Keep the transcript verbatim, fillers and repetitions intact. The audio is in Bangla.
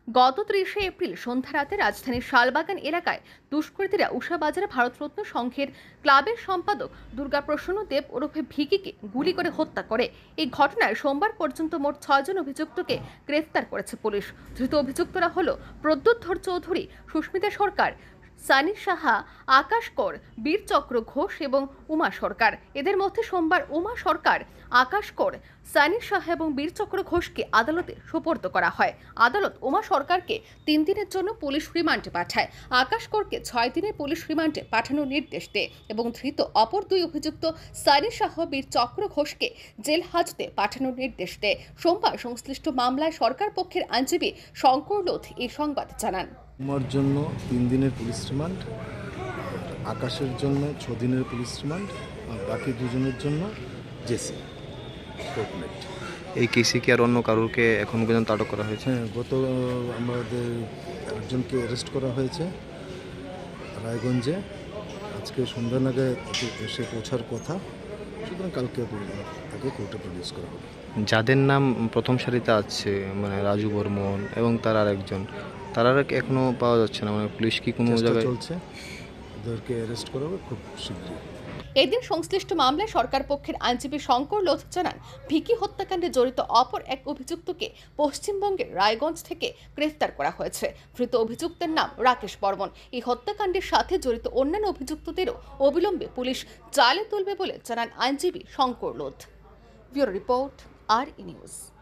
গত ত্রিশে এপ্রিল সন্ধ্যা রাতে রাজধানীর শালবাগান এলাকায় দুষ্কৃতীরা উষাবাজারে ভারতরত্ন সংঘের ক্লাবের সম্পাদক দুর্গাপ্রসন্ন দেব ওরফে ভিকিকে গুলি করে হত্যা করে। এই ঘটনায় সোমবার পর্যন্ত মোট ছয়জন অভিযুক্তকে গ্রেফতার করেছে পুলিশ। ধৃত অভিযুক্তরা হল প্রদ্যুৎ ধর চৌধুরী, সুস্মিতা সরকার, সানি সাহা, আকাশ কর, বীরচক্র ঘোষ এবং উমা সরকার। এদের মধ্যে সোমবার উমা সরকার, আকাশ কর, সানি সাহা এবং বীরচক্র ঘোষকে আদালতে সোপর্দ করা হয়। আদালত উমা সরকারকে তিন দিনের জন্য পুলিশ রিমান্ডে পাঠায়, আকাশ করকে ছয় দিনের পুলিশ রিমান্ডে পাঠানোর নির্দেশ দেয় এবং ধৃত অপর দুই অভিযুক্ত সানি সাহা, বীরচক্র ঘোষকে জেল হাজতে পাঠানোর নির্দেশ দেয়। সোমবার সংশ্লিষ্ট মামলায় সরকার পক্ষের আইনজীবী শঙ্কর লোধ এই সংবাদ জানান। উমার জন্য তিন দিনের পুলিশ রিমান্ড, আকাশের জন্য ছ দিনের পুলিশ রিমান্ড, আর বাকি দুজনের জন্য জেসি কোর্টমেট। এই কেসে কি আর অন্য কারোরকে এখন পর্যন্ত আটক করা হয়েছে? হ্যাঁ, গত আমাদের একজনকে অ্যারেস্ট করা হয়েছে রায়গঞ্জে। আজকে সন্ধ্যা নাগাদ এসে পৌঁছার কথা, সুতরাং কালকে তাকে কোর্টে প্রডিউস করা হবে। যাদের নাম প্রথম সারিতে আছে, মানে রাজু বর্মন এবং তার আরেকজন, তারা এখনো পাওয়া যাচ্ছে না, মানে পুলিশ কি কোনো জায়গায় চলছে, ওদেরকে অ্যারেস্ট করা হবে খুব শীঘ্রই। এদিন সংশ্লিষ্ট মামলায় সরকার পক্ষের আইনজীবী শঙ্কর লোধ জানান, ভিকি হত্যাকাণ্ডে জড়িত অপর এক অভিযুক্তকে পশ্চিমবঙ্গের রায়গঞ্জ থেকে গ্রেফতার করা হয়েছে। ধৃত অভিযুক্তের নাম রাকেশ বর্মন। এই হত্যাকাণ্ডের সাথে জড়িত অন্যান্য অভিযুক্তদেরও অবিলম্বে পুলিশ জালে তুলবে বলে জানান আইনজীবী Shankar Lodh. Bureau report, R E news.